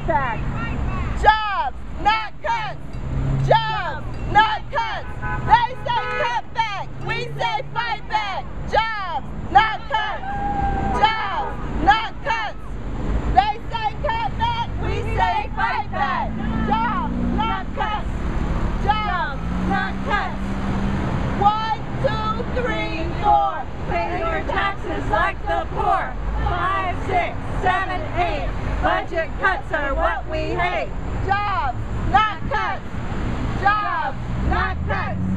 fight back. Jobs, not cuts. Jobs, not cuts. They say cut back. We say fight back. Jobs, not cuts. Jobs, not cuts. They say cut back. We say fight back. Jobs, not cuts. Jobs, not cuts. 1, 2, 3, 4. Pay your taxes like the poor. 5, 6, 7, 8. Budget cuts are what we hate. Jobs, not cuts. Jobs, not cuts.